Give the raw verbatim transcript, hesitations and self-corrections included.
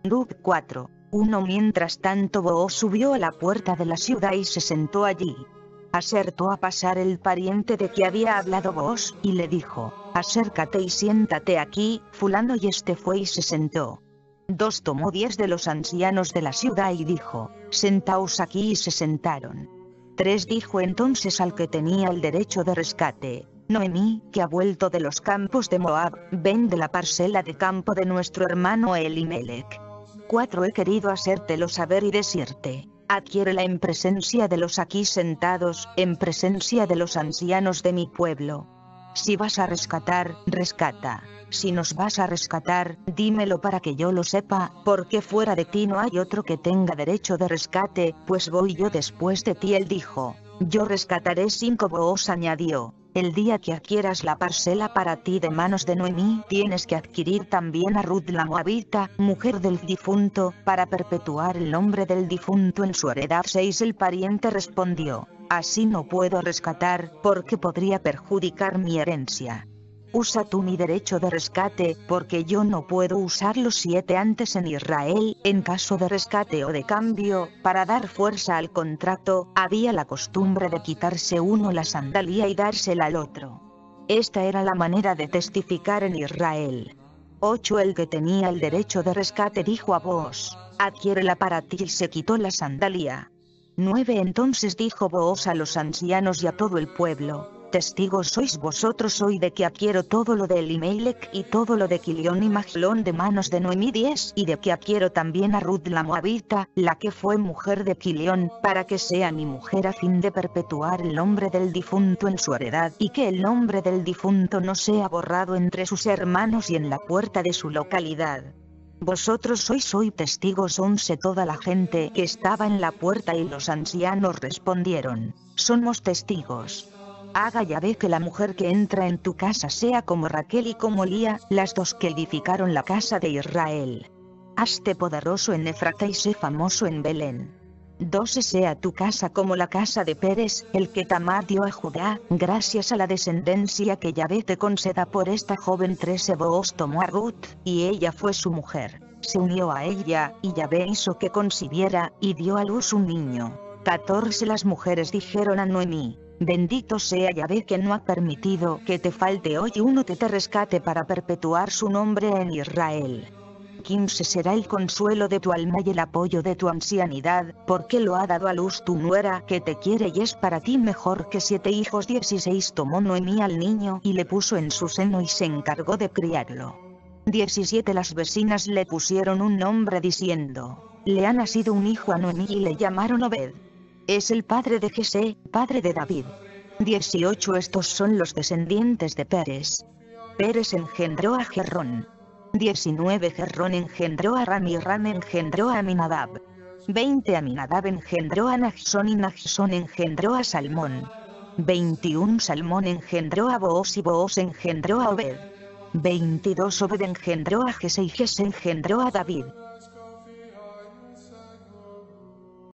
Rub cuatro. uno Mientras tanto Booz subió a la puerta de la ciudad y se sentó allí. Acertó a pasar el pariente de que había hablado Booz, y le dijo: acércate y siéntate aquí, fulano, y este fue y se sentó. dos Tomó diez de los ancianos de la ciudad y dijo: sentaos aquí, y se sentaron. tres Dijo entonces al que tenía el derecho de rescate: Noemí, que ha vuelto de los campos de Moab, vende la parcela de campo de nuestro hermano Elimelech. cuatro He querido hacértelo saber y decirte: adquiérela en presencia de los aquí sentados, en presencia de los ancianos de mi pueblo. Si vas a rescatar, rescata. Si nos vas a rescatar, dímelo para que yo lo sepa, porque fuera de ti no hay otro que tenga derecho de rescate, pues voy yo después de ti. Él dijo: yo rescataré. cinco Booz añadió: el día que adquieras la parcela para ti de manos de Noemí, tienes que adquirir también a Ruth la Moabita, mujer del difunto, para perpetuar el nombre del difunto en su heredad. seis El pariente respondió: así no puedo rescatar, porque podría perjudicar mi herencia. Usa tú mi derecho de rescate, porque yo no puedo usarlo. siete Antes en Israel, en caso de rescate o de cambio, para dar fuerza al contrato, había la costumbre de quitarse uno la sandalia y dársela al otro. Esta era la manera de testificar en Israel. ocho El que tenía el derecho de rescate dijo a Booz: adquiérela para ti, y se quitó la sandalia. nueve Entonces dijo Booz a los ancianos y a todo el pueblo: testigos sois vosotros hoy de que adquiero todo lo de Elimelech y todo lo de Quilión y Mahlón de manos de Noemí. diez Y de que adquiero también a Ruth la Moabita, la que fue mujer de Quilión, para que sea mi mujer, a fin de perpetuar el nombre del difunto en su heredad, y que el nombre del difunto no sea borrado entre sus hermanos y en la puerta de su localidad. Vosotros sois hoy testigos. once Toda la gente que estaba en la puerta y los ancianos respondieron: somos testigos. Haga Yahvé que la mujer que entra en tu casa sea como Raquel y como Lía, las dos que edificaron la casa de Israel. Hazte poderoso en Efrata y sé famoso en Belén. doce Sea tu casa como la casa de Pérez, el que Tamar dio a Judá, gracias a la descendencia que Yahvé te conceda por esta joven. trece Booz tomó a Ruth, y ella fue su mujer. Se unió a ella, y Yahvé hizo que concibiera, y dio a luz un niño. catorce Las mujeres dijeron a Noemí: bendito sea Yahvé que no ha permitido que te falte hoy uno que te rescate para perpetuar su nombre en Israel. quince Será el consuelo de tu alma y el apoyo de tu ancianidad, porque lo ha dado a luz tu nuera, que te quiere y es para ti mejor que siete hijos. dieciséis Tomó Noemí al niño y le puso en su seno y se encargó de criarlo. diecisiete Las vecinas le pusieron un nombre diciendo: le ha nacido un hijo a Noemí, y le llamaron Obed. Es el padre de Jesé, padre de David. dieciocho Estos son los descendientes de Pérez. Pérez engendró a Gerrón. diecinueve Gerrón engendró a Ram, y Ram engendró a Aminadab. veinte Aminadab engendró a Nagsón, y Nagsón engendró a Salmón. veintiuno Salmón engendró a Booz, y Booz engendró a Obed. veintidós Obed engendró a Jesé, y Jesé engendró a David.